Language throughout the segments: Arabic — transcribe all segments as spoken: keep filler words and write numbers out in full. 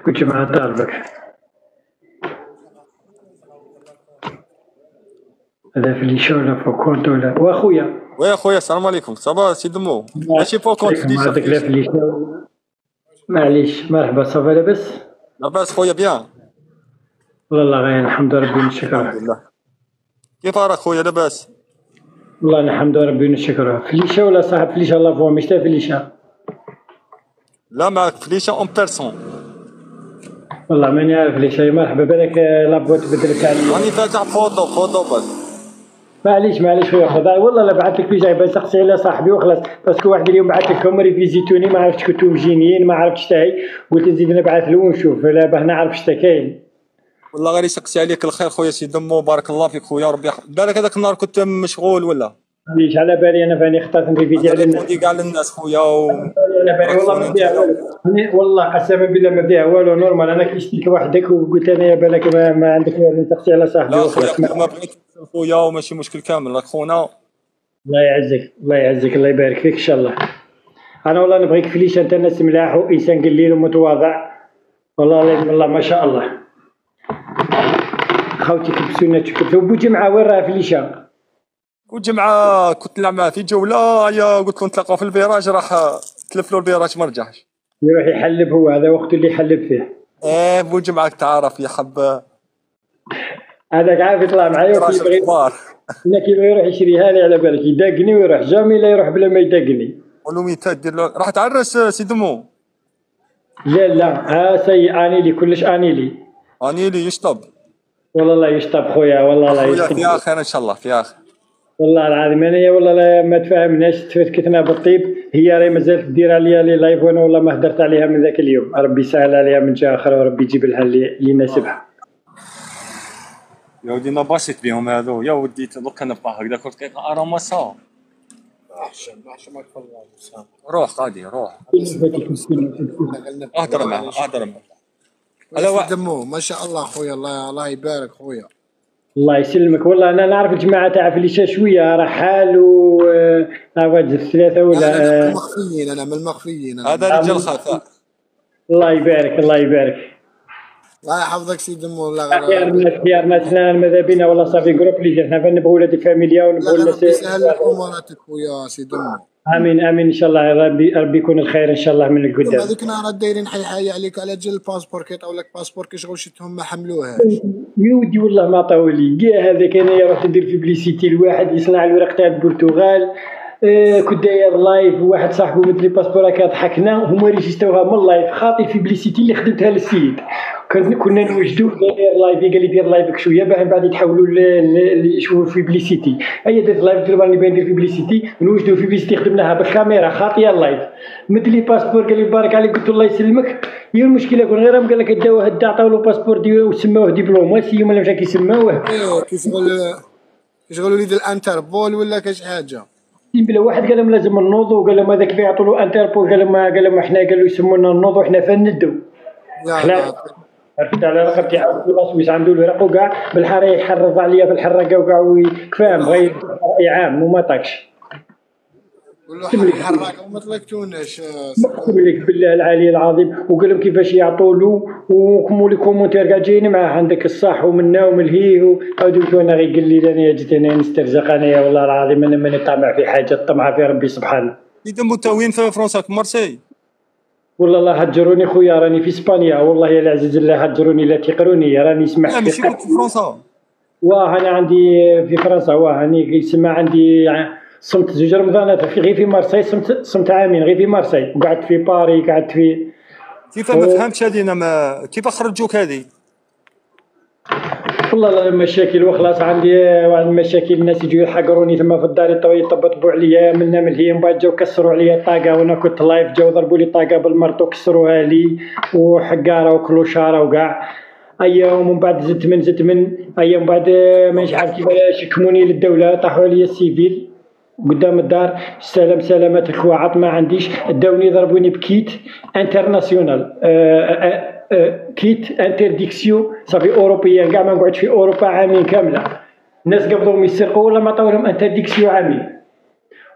كنت مع طالبك. هذا في ليشا ولا في كونت ولا واخويا. ويا خويا السلام عليكم. صباح سي دمو. ماشي فوق كونت فليشة هذاك لا في فليشة. ليشا. معليش مرحبا صافا لاباس. لاباس خويا بيان. والله غير الحمد لله ربي الحمد نشكره. لله. كيف راك خويا لاباس؟ والله الحمد لله ربي نشكره. في ليشا ولا صاحب في ليشا الله فوا مش في ليشا. لا معك فليشة اون بيرسون. والله ماني عارف ليشا. مرحبا بالك لابوت بدلك عليا. راني فاتح فوطو فوطو بس. معليش معليش خويا خدا والله لا بعثت لك في جاي بنسقسي على صاحبي وخلاص. باسكو واحد اليوم بعث لكم ريفيزيتوني ما عرفتش كنتو مجينيين ما عرفتش تاعي قلت نزيد نبعث له ونشوف لا باه نعرف شتا كاين. والله غير يسقسي عليك الخير خويا سي دمو بارك الله فيك خويا ربي يحفظك. بالك هذاك النهار كنت مشغول ولا؟ معليش على بالي انا فاني اخترت نريفيدي على الناس. ريبوندي كاع للناس خويا و انا بالي والله ما فيها والو. أنا والله قسما بالله ما فيها والو نورمال. انا كيشتيك وحدك وقلت انا يا بالك ما, ما عندك والو نسقسي على صاحبي لا وخلاص. خويا ما بغيت خويا وماشي مشكل كامل راك خونا. الله يعزك الله يعزك الله يبارك فيك ان شاء الله. انا والله نبغيك فليش انت ناس ملاح وانسان قليل ومتواضع والله والله ما شاء الله. خوتي كبسونا تكبسوا بوجمعه وين راه فليشا. وجمعة كنت نلعب معاه في جولة يا قلت له نتلاقاو في الفيراج راح تلف له الفيراج ما رجعش. يروح يحلب هو هذا وقته اللي يحلب فيه. ايه بوجمعة تعرف يا حب هذاك عارف يطلع معايا وكيبغي لا كيبغي يروح يشريها لي على بالك يدقني ويروح جامي لا يروح بلا ما يدقني. قولوا ميتات دير له راح تعرس سي دمو. لا لا ها سي اني لي كلش اني لي. اني لي يشطب. والله لا يشطب خويا والله لا يشطب. خويا فيها خير ان شاء الله فيها خير. والله العظيم انا والله لا ما تفاهمناش تفكتنا بالطيب. هي راهي مازالت دير عليا لي لايف وانا والله ما هدرت عليها من ذاك اليوم. ربي يسهل عليها من جهه اخرى وربي يجيب لها اللي يناسبها. يا ودي ما باسيت بهم هذو يا ودي دوك انا بقى هكذا كنت كيقرا راه ما صا احسن احسن ما تفضل روح غادي روح اهدر معاه اهدر معاه. هذا واحد دمو ما شاء الله خويا الله الله يبارك خويا. الله يسلمك. والله انا نعرف الجماعه تاع فليشا شويه رحال و واحد ثلاثه ولا انا من المخفيين انا من المخفيين هذا رجال خفاء. الله يبارك الله يبارك. الله يحفظك سي دمو. الله خيار الناس خيار الناس ماذا بينا والله صافي جروب اللي حنا نبغوا ولاد الفاميليا ونبغوا الناس. يسهل لك اموراتك خويا سي دمو. امين امين ان شاء الله ربي ربي يكون الخير ان شاء الله من القدام. هذيك النهار دايرين حي حي عليك على جل الباسبور كيعطيو لك باسبور كي شغل شتهم ما حملوهاش. يا ودي والله ما عطاو لي كاع هذاك. انايا رحت ندير بيبليسيتي لواحد يصنع الورق تاع البرتغال. آه كنت داير لايف وواحد صاحبه مدلي باسبور هكا ضحكنا هما ريجيستروها من اللايف خاطي البيبليسيتي اللي خدمتها للسيد. كنا نوجدو داير لايف قال لي دير لايفك شويه باه من بعد يتحولوا يشوفوا في بليسيتي. اي درت لايف قلت له راني باين ندير في بليسيتي نوجدو في بليسيتي خدمناها بالكاميرا خاطيه اللايف. مدلي باسبور قال لي بارك عليك قلت له الله يسلمك. هي المشكله كون غير قال لك داوه هدا عطاو له باسبور ديالو وسماوه دبلوماسي ولا مشى كيسماوه. ايوا كيشغل كيشغل وليد الانتربول ولا كاش حاجه. بلا واحد قال لهم لازم نوضوا قال لهم هذاك يعطوا له انتربول قال لهم قال لهم احنا قالوا يسمونا نوضوا حنا فندوا. لا عرفت على رقبتي عرفت راسي واش عنده الورق وكاع بالحاره يحرض عليا في الحرقه وكاع وكفاهم غير راي عام وما طاكش. والله حراك وما طلقتوناش. نقسم لك بالله العلي العظيم وقال لهم كيفاش يعطوا له وكموا لي كومونتير كاع جايين معاه عندك الصح ومنا وملهيه هادو انا غير قال لي انا جيت انا نسترزق انايا والله العظيم انا ماني طامع في حاجه الطمع في ربي سبحانه. اذا متوين في فرنسا في مارسي. والله الله هجروني خويا راني في اسبانيا والله يا العزيز الله هجروني لا تيقروني راني سمعت. لا ماشي في فرنسا. واه انا عندي في فرنسا واه راني يسمى عندي صمت زوج رمضانات في غير في مارسي صمت صمت عامين غير في مارسي وقعدت في باري قعدت في. كيف ما فهمتش هذه انا ما كيف خرجوك هذه؟ والله المشاكل وخلاص عندي واحد المشاكل الناس يجوا يحقروني ثم في الدار يطبطبوا عليا منا من هي من بعد جاو كسروا عليا الطاقه وانا كنت لايف جاو ضربوا لي طاقه بالمرط وكسروها لي وحقاره وكلوشاره وكاع. ايا ومن بعد زدت من زدت من ايا من بعد مانيش عارف كيفاش يحكموني للدوله طاحوا عليا السيفيل قدام الدار. سلام سلامتك وعط ما عنديش داوني ضربوني بكيت انترناسيونال. أه أه أه كيت انترديكسيون صافي اوروبيا كاع ما نقعدش في اوروبا عامين كامله. الناس قبضوهم يسرقوا ولا ما عطاولهم انترديكسيون عامين.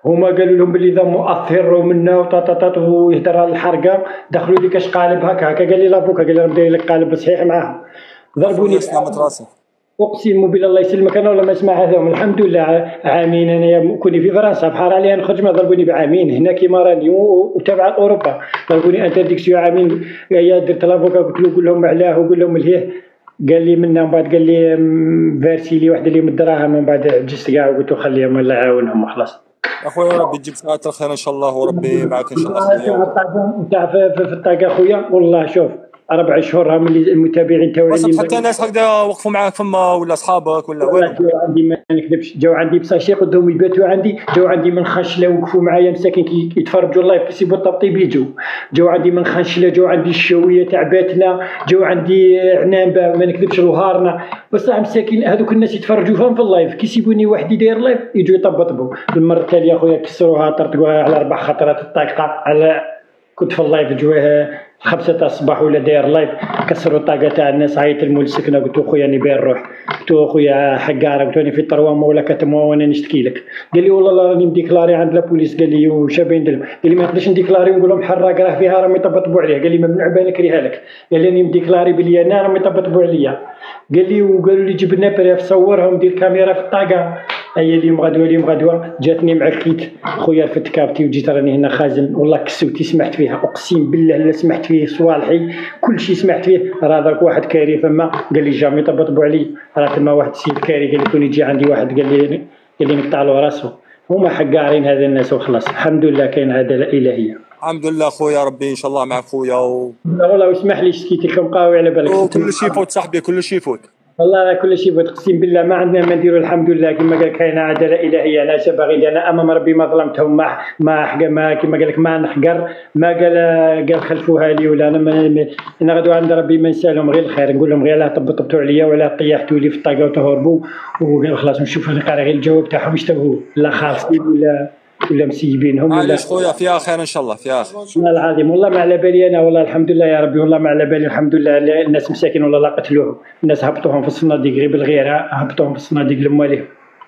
هما قالوا لهم بلي ذا مؤثر ومنا وطاطاطات ويهدر على الحرقه، دخلوا لي كاش قالب هكا هكا، قال لي لافوكا قال لي راه داير لك قالب صحيح معاهم، ضربوني سلامة راسك. اقسم بالله الله يسلمك انا ولا ما اسمع هذاهم. الحمد لله عامين انايا كوني في فرنسا بحال عليا نخرج ما ضربوني بعامين هنا كيما راني وتابع اوروبا، ضربوني انترديكسيون عامين. يا درت لافوكا قلت له قول لهم علاه وقول لهم لهيه، قال لي منا من بعد قال لي فارسي لي واحد اللي من الدراهم، من بعد عجزت كاع وقلت له خليهم الله يعاونهم وخلاص. اخويا ربي تجيب ساعة الخير ان شاء الله وربي معك ان شاء الله خويا. تاع في الطاقه خويا والله شوف اربع شهور هم اللي المتابعين تاعي اللي حتى ناس هكذا وقفوا معاك فما ولا اصحابك ولا والو؟ جاو عندي ما نكذبش، جاو عندي بصاشي قدهم يباتوا عندي، جاو عندي من خنشله وقفوا معايا مساكن كي يتفرجوا اللايف كيسيبوا الطبطيب يجوا، جاو عندي من خنشله، جاو عندي الشويه تاع باتنا، جاو عندي عنابه ما نكذبش الوهارنا، بصح مساكين هذوك الناس يتفرجوا فيهم في اللايف كيسيبوني وحدي داير لايف يجوا يطبطبوا. المره التاليه خويا كسروها طرطقوها على اربع خطرات الطاقه، على كنت في اللايف جواه خمسة تاع الصباح ولا داير لايف كسروا الطاقه تاع الناس، عيط المول السكنه قلت له خويا راني باين نروح، قلت له خويا حقاره قلت راني في الطروامه ولا كتموا وانا نشتكي لك، قال لي والله راني مديكلاري عند البوليس، قال لي وش باين ندير، قال لي ما نقدرش نديكلاري ونقول لهم حراق راه فيها راهم يطبطبوا عليه، قال لي ممنوع بان نكريها لك، قال لي راني مديكلاري بلي انا راهم يطبطبوا عليا، قال لي وقالوا لي جبنا بريف صورهم دير كاميرا في الطاقه. هيا اليوم غدوه اليوم غدوه جاتني معكيت خويا فت كابتي وجيت راني هنا خازن، والله كسوتي سمحت فيها اقسم بالله لا سمحت فيه صوالحي كل شيء سمحت فيه. راه درك واحد كاري فما قال لي جامي طبطبوا علي، راه تما واحد السيد كاري قال لي كون يجي عندي واحد قال لي قال لي نقطع له راسه، هما حقارين هذا الناس وخلاص. الحمد لله كاين عداله الهيه. الحمد لله خويا ربي ان شاء الله معك خويا و... والله اسمح لي شكيت لكم قاوي على بالك كل شيء يفوت صاحبي كل شيء يفوت والله راه كل شيء بغيت اقسم بالله ما عندنا ما نديروا الحمد لله كما قال كاينه عداله الهيه. انا باغي انا امام ربي ما ظلمتهم ما ما حق ما كما قال لك ما نحقر ما قال قال خلفوها لي ولا انا ما انا غدوه عند ربي ما نسالهم غير الخير، نقول لهم غير علاه طبطبتوا عليا ولا طيحتوا لي في الطاقه وتهربوا وخلاص نشوف انا قاري غير الجواب تاعهم يشتبهوا لا خاصين ولا ولا مسيبينهم ولا. معليش خويا فيها خير ان شاء الله فيها خير. والله العظيم والله ما على بالي انا والله الحمد لله يا ربي والله ما على بالي الحمد لله. الناس مساكين والله لا قتلوهم، الناس هبطوهم في الصناديق غير بالغيره هبطوهم في الصناديق لمواليهم.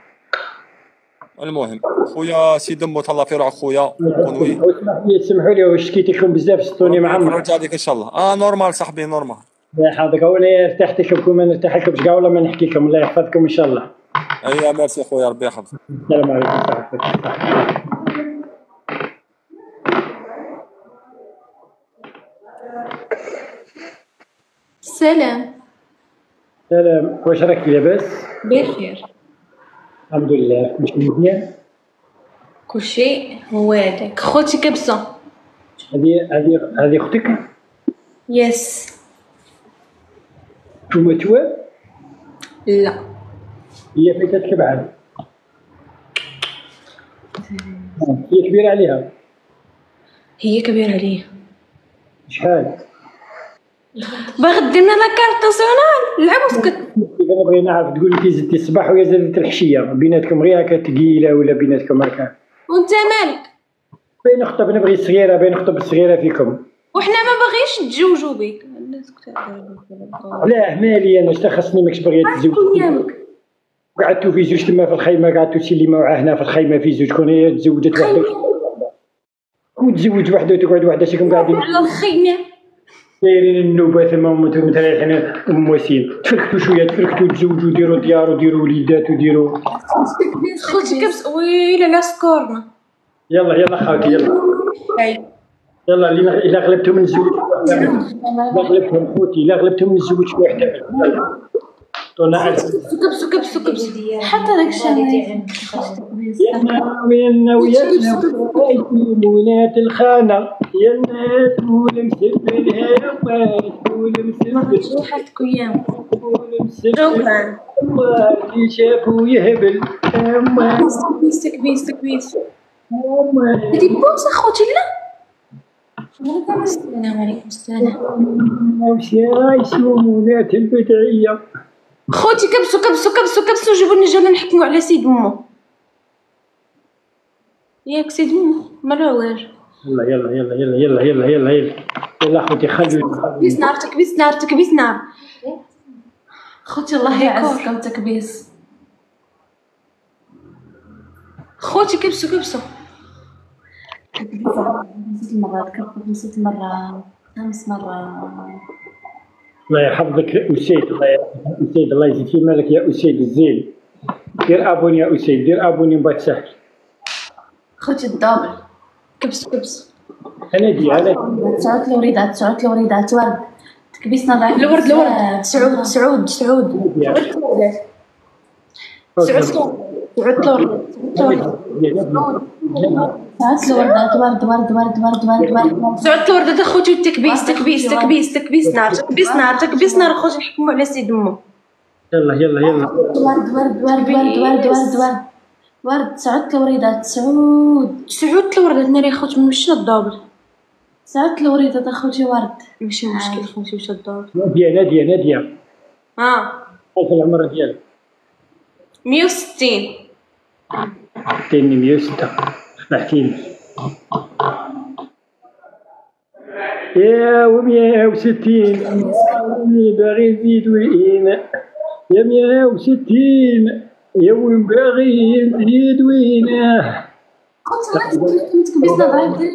المهم خويا سيد مو تهلا في روحك خويا قنوي. اسمح لي سمحوا لي واش شكيت لكم بزاف سطوني معمر. رجع لك ان شاء الله. اه نورمال صاحبي نورمال. الله يحفظك وانا ارتحت لكم كما نرتاح لكم كاع والله ما نحكي لكم. الله يحفظكم ان شاء الله. ايوا ميرسي خويا ربي يحفظك. السلام عليكم صاحبي. سلام. سلام واش راك لاباس؟ بخير الحمد لله كلشي مزيان. كلشي هو هذاك خوتي كبسه. هذه هذه هذه اختك؟ يس. توما توا؟ لا هي فايتتك بعد. هي كبيرة عليها. هي كبيره عليا. شحال؟ باغي ديرنا لا كارت ناسيونال نلعبو سكت. انا بغيت نعرف تقول لي زدتي الصباح ويا زادت الحشيه بيناتكم غير هكا ثقيله ولا بيناتكم هكا؟ وانت مالك؟ بين نخطب نبغي الصغيره بين نخطب الصغيره فيكم. وحنا ما باغيش نتزوجوا بك. الناس لا مالي انا شتا خاصني ماكش باغيه تزوج. قعدتوا في زوج تما في الخيمه قعدتوا سيليما وعاه هنا في الخيمه في زوج كون هي تزوجت وحده كون تزوج وحده وتقعد وحده شكون قاعدين على الخيمه دايرين النوبه ثما متريحين ام وسيم تفركتوا شويه تفركتوا تزوجوا ديروا ديار وديروا وليدات وديروا خوتي كبس ويلي لا سكورنا. يلا يلا خاوتي يلا يلا اللي الا غلبتهم نزوج الا غلبتهم خوتي الا غلبتهم نزوج وحده. طلع كبسوا كبسوا كبسوا حتى داك الشيء وين ويانا وينات الخانه يا الناس ولمسبلها ولمسبل حالتك وياهم. شكرا اللي شافو يهبل كبيس كبيس كبيس هادي بوس اخوتي. لا السلام عليكم. السلام واش رايشو مولات البدعيه. خوتي كبسوا كبسوا كبسوا كبسوا جيبوا لنا جونا نحكموا على سيد مو. ياك سيد مو مالواج. يلا يلا يلا يلا يلا يلا يلا يلا يلا خوتي خلوا تكبيس نار تكبيس نار تكبيس نار. خوتي الله يعزكم تكبيس. خوتي كبسوا كبسوا ست مرات كركب ست مرات خمس مرات. الله يحفظك أسيد، الله يحفظك أسيد، الله يزيد في مالك يا أسيد الزين. دير أبوني يا أسيد، دير أبوني من بعد سهل. خوتي الدبل كبس كبس. أنا دي أنا تسعود الوريدات تسعود الوريدات ورد تكبيسنا ضعيف. الورد الورد سعود سعود سعود سعود سعود الورد سعود الوردات ورد ورد ورد ورد ورد ورد سعود الوردات اخوتي. التكبيس تكبيس تكبيس تكبيس نار تكبيس نار تكبيس نار اخوتي نحكموا على سيد امه. يلا يلا يلا ورد ورد ورد ورد ورد ورد ورد ورد سعود الوريدات سعود سعود الوردات ناري اخوتي مشينا الدبل. سعود الوريدات اخوتي ورد ماشي مشكل اخوتي واش الدبل. نادية نادية نادية ها هاك العمر ديالك مية وستين. عطيني مية وستة سمعتيني يا ومية وستين باغي نزيد وين يا مية وستين يا وين باغي نزيد وين. تكبسنا ضعيف.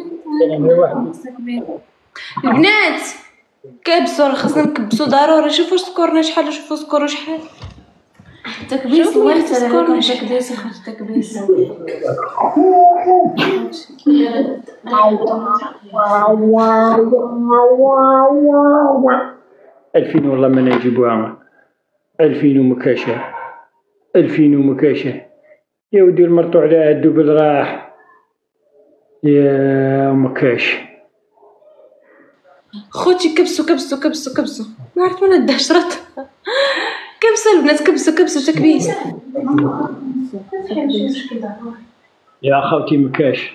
البنات كبسوا خاصنا نكبسوا ضروري. شوفوا سكورنا شحال شوفوا سكور شحال. تكبيس الله يسكرنا تكبيس اخوتي تكبيس. ألفين والله ما نجيبوها. ألفين ومكاشة ألفين ومكاشة يا ودي المرطو على الدبل راح يا مكاش. خوتي كبسوا كبسوا كبسوا كبسوا ما عرفت ولا الدهشرات. كبسوا البنات كبسوا كبسوا تكبيس. يا خوتي مكاش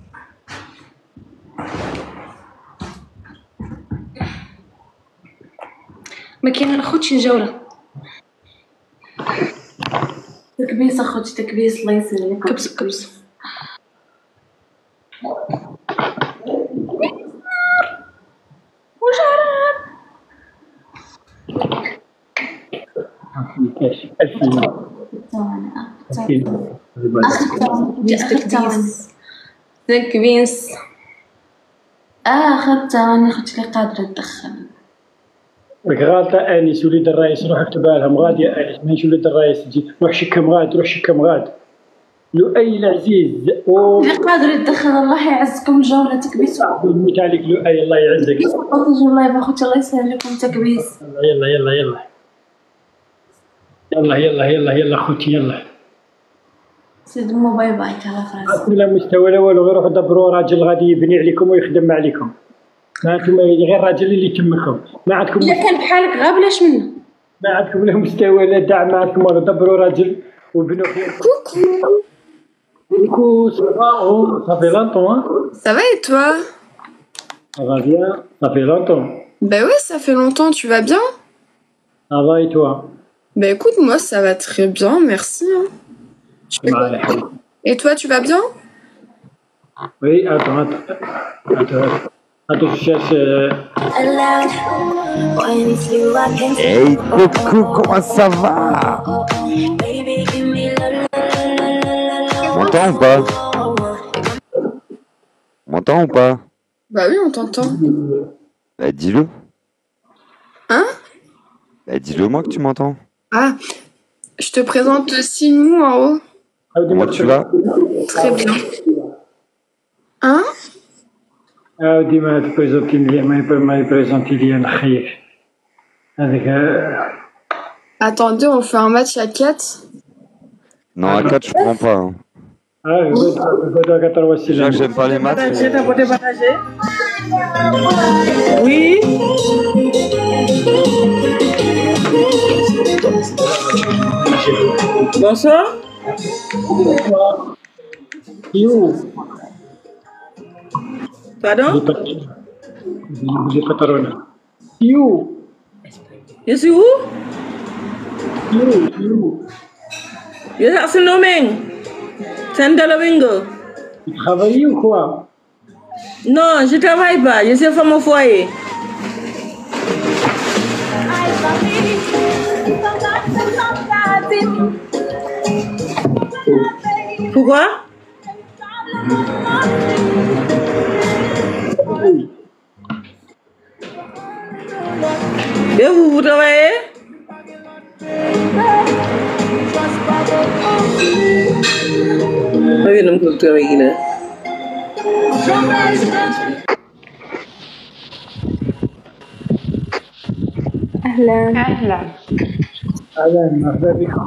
ما كاين اخوتي الجوله. تكبيس اخوتي تكبيس الله يسلمك. كبسوا كبسوا مكاش ألفين تكبيس تكبيس. اخر ثاني اختي اللي قادره تدخل. راك غالطة انيس وليد الرئيس روح اكتبها لهم غادي يا انيس ماشي وليد الرئيس تجي روح شكم غاد روح شكم غاد لؤي العزيز اللي قادر يتدخل الله يعزكم الجولة تكبيس. نموت عليك لؤي الله يعزك. الله يبارك خوتي الله يسهل لكم تكبيس. يلا يلا يلا يلا يلا يلا يلا خوتي يلا سيد مو باي باي على فراسي. لا مستوى لا والو غير روحوا دبروا راجل غادي يبني عليكم ويخدم عليكم. ما عندكم غير راجل اللي يتمكم ما عندكم. إلا كان بحالك غا بلاش منه. ما عندكم لا مستوى لا دعم ما عندكم والو دبروا راجل وبنوا خير. Coucou. Coucou, ça va? Oh, ça fait longtemps, hein? Ça va et toi? Ça va bien, ça fait longtemps. Ben ouais, ça fait longtemps, tu vas bien? Ça va et toi? Ben écoute, moi ça va très bien, merci. Hein. Tu fais quoi? Et toi, tu vas bien? Oui, attends, attends, attends, attends, je cherche. Euh... Hey coucou, comment ça va? M'entends ou pas? M'entends ou pas? Bah oui, on t'entend. Bah dis-le. Hein? Bah dis-le moi que tu m'entends. Ah, je te présente Simou en haut. Comment tu vas? Très bien. Hein? Ah, ديما تبريزونتي لي ما يبريزونتي لي انا خايف هذاك. Attendez, on fait un match à quatre. Non, à quatre je prends pas. Hein. Ah, Déjà que j'aime pas les maths. Partagez, t'as voté partager? Oui. Bonsoir. You. Pardon? J'ai pas parole. You. Je suis où? You. You. Je suis à Saint-Domingue. Saint-Domingue. Tu travailles ou quoi? Non, je travaille pas. Je suis femme au foyer. Pourquoi? Et vous, vous travaillez? Oui, non, vous travaillez. أهلا أهلا اهلا مرحبا بكم.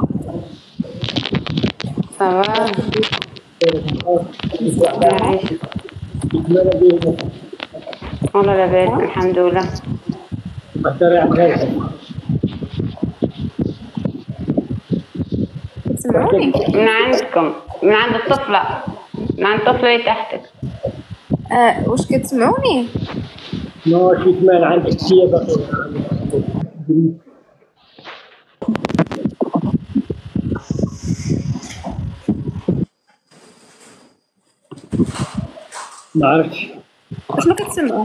صباح والله لاباس الحمد لله. اختاري عن هذا تسمعوني؟ من عندكم، من عند الطفلة، من عند الطفلة اللي تحتك. آه، واش كتسمعوني؟ نو شي ثمان عندك هي باقي. ما عرفتش واش ما كتسمعوا؟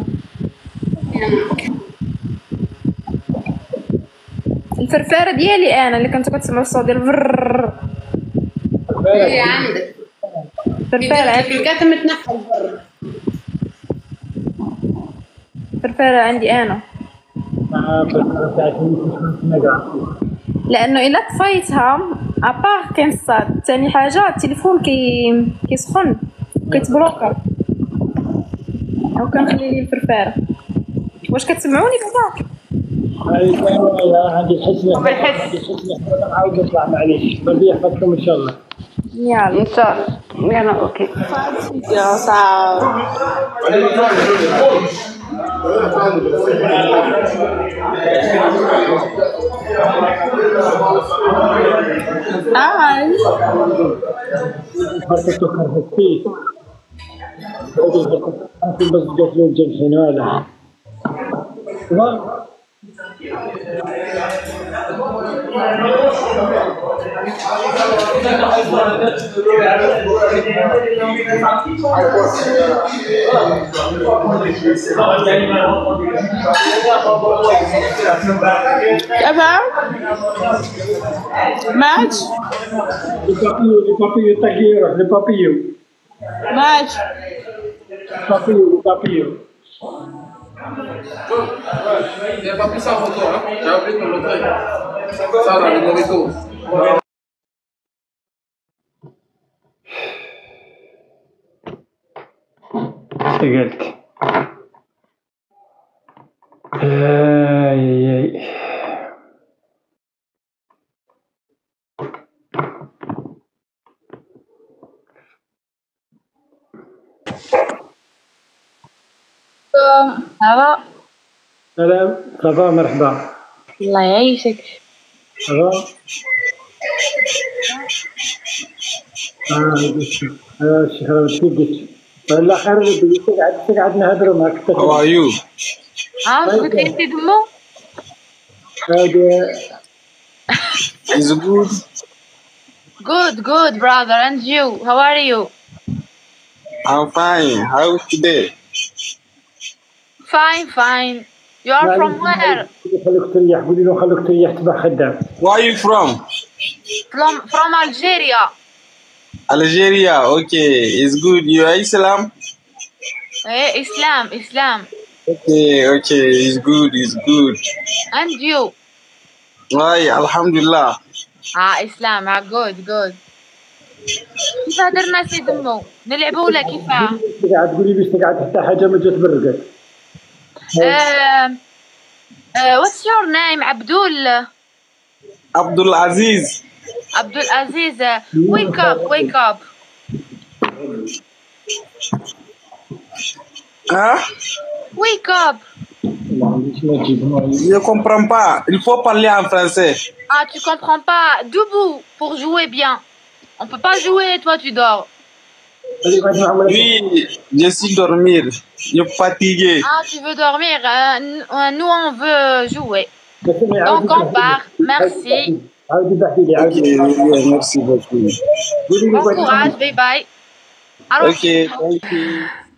الفرفاره ديالي انا اللي كنتو كتسمعوا الصوت ديال الفرر. اللي عندك فرفاره الكاتم متنحى البر. فرفاره عندي انا، ما لانه الا طفيتها ابار كاين الصاد. ثاني حاجه التليفون كي كيسخن كيتبلوكا او كنخلي ليه الفرفاره. واش كتسمعوني دابا؟ عندي الحسنة بالحس. عندي الحسنة نعاود نطلع معليش ربي يحفظكم ان شاء الله. يلا إن شاء الله. يلا أوكي. يا صعب. هاي. خرجتو خرجتي. هذه بس جات له الجنحين ولا. تمام. ماتش. Les papillos, les papillos taquilleros, les papillos. ماتش. Papillos, les papillos. Il n'a pas pris ça en photo, hein. J'ai appelé pour le montrer. Ça, dans les mauvais tours. اشتغلت. اي اي هلا سلام صباح مرحبا. الله يعيشك. صباح. اه اه شحال تيجي والله خير اللي تقعد تقعد نهضروا معك. How are you? اه شو قلتي انت دمو؟ هذا Is it good? Good, good brother, and you? How are you? I'm fine. How is today? Fine, fine. You are from where? خلوك تريح قولي له خلوك تريح تبع خدام. Where are you from? From from Algeria. Algeria. Okay. It's good. You are Islam? Eh, Islam, Islam. Okay. Okay. It's good. It's good. And you? Why? Alhamdulillah. اه اسلام اه good, good. كيف هدرنا سي دمو؟ نلعبوا ولا كيفاه؟ تقعد تقولي باش تقعد حتى حاجه ما جات برقت. Uh, uh, what's your name? Abdul? Abdul Aziz. Abdul Aziz. Uh, wake up, wake up. Hein? Wake up. Je comprends pas. Il faut parler en français. Ah, tu comprends pas? Debout pour jouer bien. On peut pas jouer, toi tu dors. Oui, je suis dormir. Je suis fatigué. Ah, tu veux dormir? Euh, nous, on veut jouer. Donc on part. Merci. Ok, merci beaucoup. Bon courage, bye bye. Ok, thank you.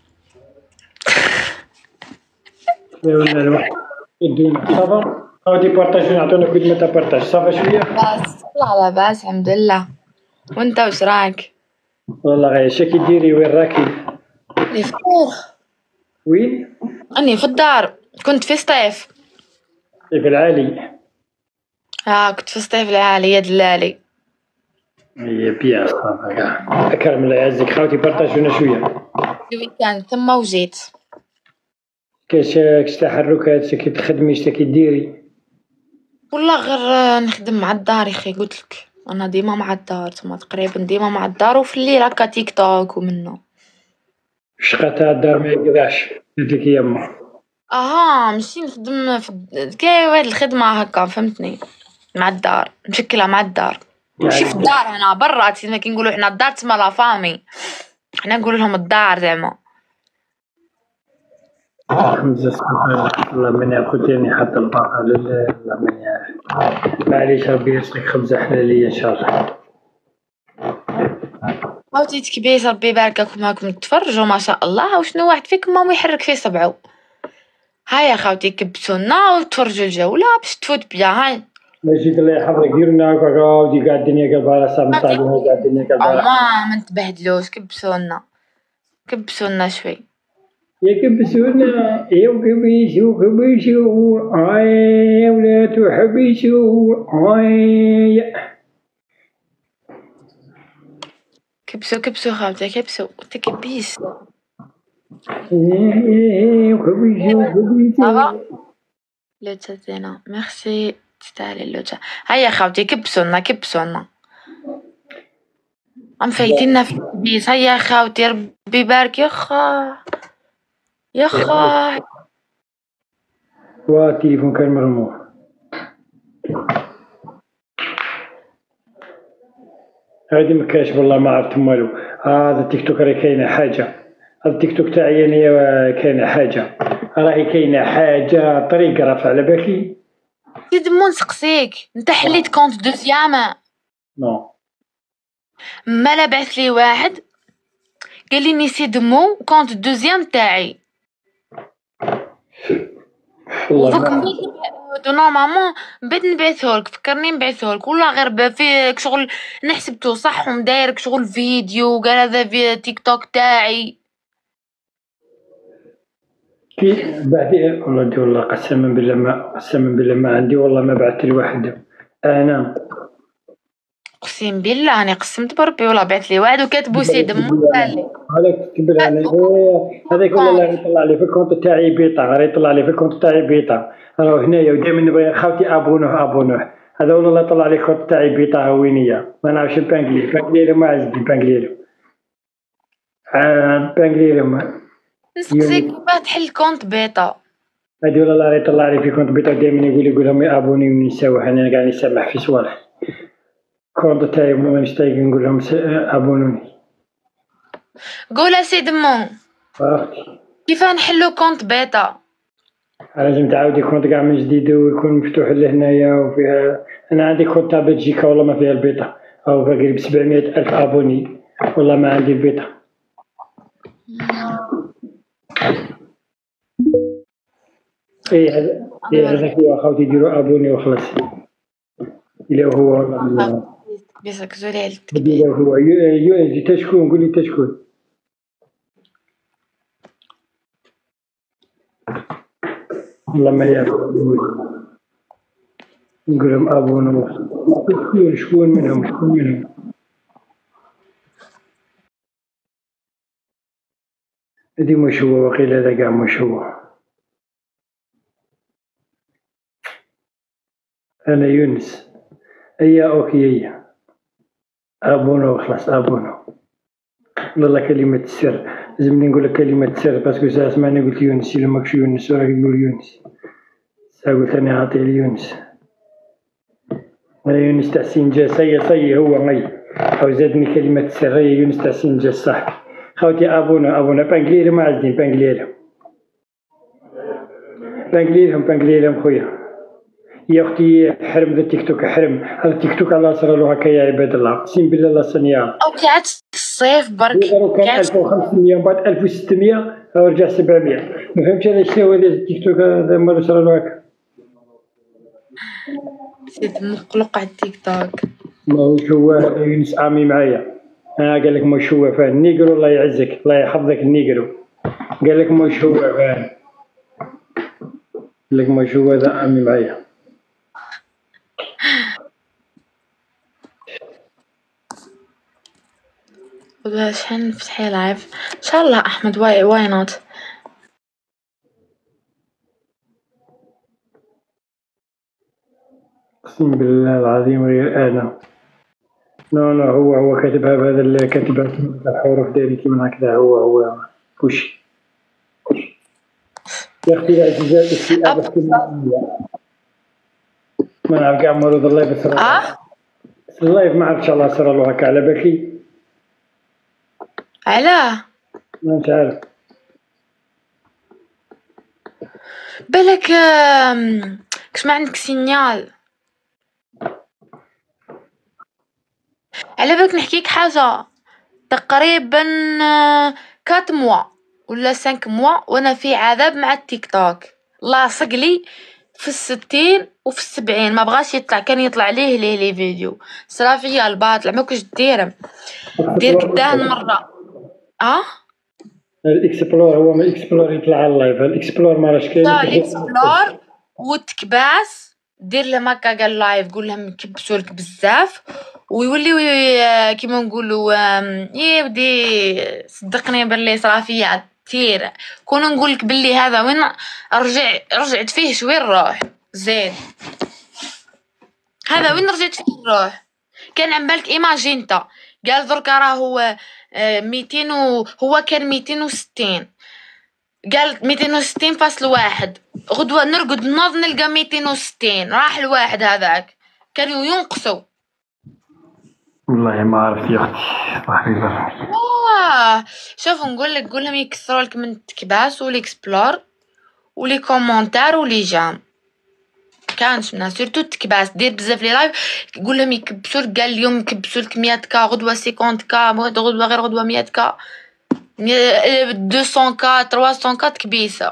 صافا غادي بارطاج نعطونا كود ما تبارطاج صافا شويه. بس لا لاباس الحمد لله. وانت واش راك؟ والله غير اش كيديري وين راكي؟ راني في الدار. وين؟ راني في الدار، كنت في سطيف. في العالي. اه كنت في الصيف العالي يا دلالي. هي بيان صافا كاع. أكرم الله يعزك خاوتي بارطاجونا شوية. الويكاند ثم وجيت. كاش كاش تحركات شتا كتخدمي شتا كديري؟ والله غير نخدم مع الدار يخي قلتلك انا ديما مع الدار تما تقريبا ديما مع الدار وفي الليل هكا تيك توك ومنه. شقا تاع الدار ما يقدعش قلتلك يما. اها ماشي نخدم في كاع واحد الخدمة هكا فهمتني مع الدار مشكلة مع الدار ماشي في الدار هنا برا كيما كي نقولوا حنا الدار تسمى لا فامي حنا نقول لهم الدار زعما. خمسة سبحان الله من ياخذني حتى الباقة لله من يعرف. معليش ربي يرزقك خبزة حلالية إن شاء الله. خوتي تكبيس ربي يبارككم هاكم تفرجوا ما شاء الله وشنو واحد فيكم ما يحرك فيه صبعو. هيا خوتي كبسونا وتفرجوا الجولة باش تفوت بيا هاي. ماشي الله يحفظك ديروا لنا هكا ودي قاعد الدنيا قلبها راسها مطالبة قاعد الدنيا قلبها. ما ما نتبهدلوش كبسونا كبسونا شوي. يا كبسونا يا كبيسو كبيسو هاي يا ولاد وحبيسو هاي. كبسو كبسو خالتي كبسو تكبيس. ايه كبيسو كبيسو. لوتا زينة ميرسي تستاهلي لوتا. هيا خاوتي كبسونا كبسونا عم فايتينا في الكبيس. هيا خاوتي ربي يبارك يخا يخا. وا التليفون كان مرموح. هادي مكاش والله ما عرفت والو. هذا التيك توك راه كاينه حاجه. هذا التيك توك تاعي انايا كاينه حاجه راهي كاينه حاجه طريقه رافع على بالك. سيد مو نسقسيك انت حليت كونت دوزيام؟ نو مالا بعث لي واحد قال لي ني سيد مو كونت دوزيام تاعي ودوك نورمالمون بغيت نبعثهولك فكرني نبعثهولك ولا غير فيك شغل نحسبتو صح ومدايرك شغل فيديو قال هذا في تيك توك تاعي كي بعدين والله دي والله قسما بالله ما قسما بالله ما عندي والله ما بعثت لي واحد انا اقسم بالله انا قسمت بربي ولا بعث لي واحد وكاتبو سيد مو قال لي هذاك كتب على هذاك والله راه يطلع لي في الكونت تاعي بيطا راه يطلع لي في الكونت تاعي بيطا راه هنايا ودائما نبغي خاوتي ابونوه ابونوه هذا والله طلع لي الكونت تاعي بيطا هوينيه ما نعرفش البانكلي البانكلي ما عزبي البانكلي اه البانكلي ما نسقسيك كيفاه تحل كونت بيطا. هادي والله راه يطلع لي في كونت بيطا دائما يقول يقول لهم ابوني ونساوح انا قاعد نسمح في صوالح كونت تاعي مانيش طايق نقول لهم ابونوني. قول سيد مو اختي كيفاه نحلو كونت بيطا؟ لازم تعاودي كونت كاع من جديد ويكون مفتوح لهنايا وفيها. انا عندي كونت تاع بلجيكا والله ما فيها البيطا او باقي بسبعمية الف ابوني والله ما عندي البيطا. ايه هذا ايه هذاك هو اخوتي يديروا ابوني وخلاص. الى هو والله بيسك زولال الى هو يو تشكون قولي تشكون والله ما يعرف نقول لهم ابونا شكون شكون منهم شكون منهم. هادي مش هو وقيل هذا كاع مش هو. انا يونس ايا اوكي ايا ابونا وخلاص ابونا. والله كلمة السر لازمني نقول لك كلمة السر باسكو ساعة سمعني قلت يونس الا ماكش يونس راك تقول يونس ساعة قلت انا عاطي ليونس. انا يونس تاع سنجا سي سي هو غي او زادني كلمة السر هي يونس تاع سنجا صح. خوتي ابونا ابونا بانكليرهم ما عزدين بانكليرهم بانكليرهم بانكليرهم خويا. يا اختي حرم ذا التيك توك حرم هذا التيك توك الله صرالو هكا يا عباد الله اقسم بالله لا صنيا. او كاع الصيف برك كان ألف وخمسمية ومن بعد ألف وستمية ورجع سبعمية ما فهمتش انا شنو هذا التيك توك هذا مالو صرالو هكا. سيد مقلق على التيك توك ماهوش هو يونس عامي معايا. انا قال لك مش هو فان النيجرو الله يعزك الله يحفظك النيجرو قال لك مش هو فان قال لك مش هو هذا عامي معايا. غدوة شحال نفتحي لايف ان شاء الله احمد. واي واي نوت. اقسم بالله العظيم غير انا. نو نو هو هو كاتبها بهذا اللي كاتبها الحروف دايرين كيما هكذا. هو هو وش يا اختي العزيزات الاكتئاب احتمالية. ما نعرف كاع مرض الله بس اه اللايف ما عرفتش الله صرا له هكا على بالي. علاه ما عارف بالك آم، كش ما عندك سينيال. على بالك نحكيك حاجة. تقريبا آه، كات موا ولا سانك موا وانا في عذاب مع التيك توك. لاصق لي في الستين وفي السبعين ما بغاش يطلع. كان يطلع ليه ليه لي فيديو صرا فيا الباطل. ما كنتش دير دير قداه مرة. اه الاكسبلور. هو من الاكسبلور يطلع على اللايف. الاكسبلور ما راش كاين. طلع الاكسبلور وتكباس. دير لهم هكا قال لايف قول لهم كبسولك بزاف ويوليو ي- كيما نقولوا آم، يا ودي صدقني باللي صرا فيا كثير. كون نقولك باللي هذا وين رجع رجعت فيه شوي الروح زين. هذا وين رجعت فيه الروح. كان عم بالك ايماجينتا قال دركا راهو آه، ميتين و... هو كان ميتين وستين قال ميتين وستين فاصل واحد. غدوة نرقد نوض نلقى ميتين وستين. راح الواحد هذاك كانوا ينقصوا. والله ما عرفت يا اختي صاحبي برا. آه شوف نقول لك قول لهم يكثروا لك من التكباس والاكسبلور ولي كومونتار ولي جام. كانش من سيرتو التكباس دير بزاف لي لايف. قول لهم يكبسوا لك. قال اليوم يكبسوا لك مية كا غدوة خمسين كا غدوة غير غدوة مية كا مئتين كا ثلاثمية كا تكبيسة.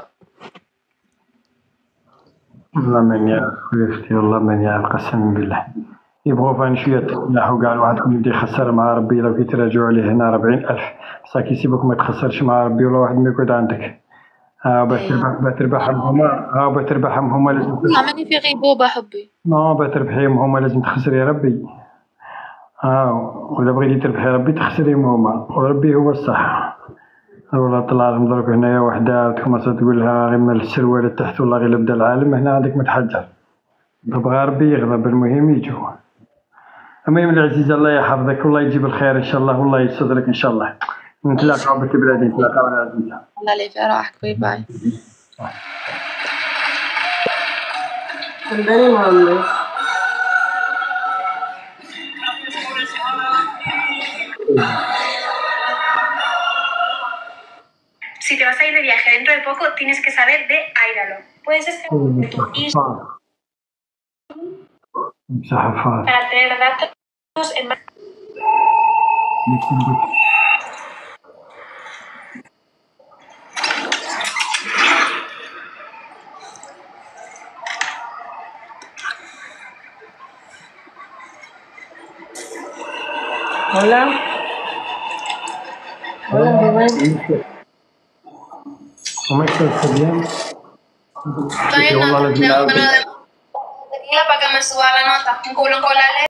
والله من يعرف يا اختي. والله من يعرف قسما بالله. يبغوا فان شويه تنحوا كاع الواحد كون يبدا يخسر مع ربي. لو كي تراجعوا عليه هنا أربعين ألف بصح كيسيبوك ما تخسرش مع ربي ولا واحد ما يقعد عندك. ها باش تربح باش تربحهم هما. ها باش تربحهم هما لازم لا ماني في غيبوبة حبي. نو باش تربحيهم هما لازم تخسري ربي. ها ولا بغيتي تربحي ربي تخسريهم هما وربي هو الصح. والله طلع لهم درك هنايا وحده تكمل تقول لها غير مال السروال تحت والله غير بدا العالم. هنا عندك متحجر. بغى ربي يغضب المهم يجوا. المهم العزيز الله يحفظك والله يجيب الخير ان شاء الله والله يسترك ان شاء الله. نتلاقاو بالتبرادين. نتلاقاو العزيزة. الله لي في راحك. باي باي. عندنا محمد. Si te vas a ir de viaje dentro de poco, tienes que saber de Airalo. Puedes escribir tu Instagram para tener datos en más. Hola. Hola, bebé. ¿Cómo estás? ¿Bien? Estoy en nota. Tengo que no de... Tranquila para que me suba la nota. Un culo con la letra.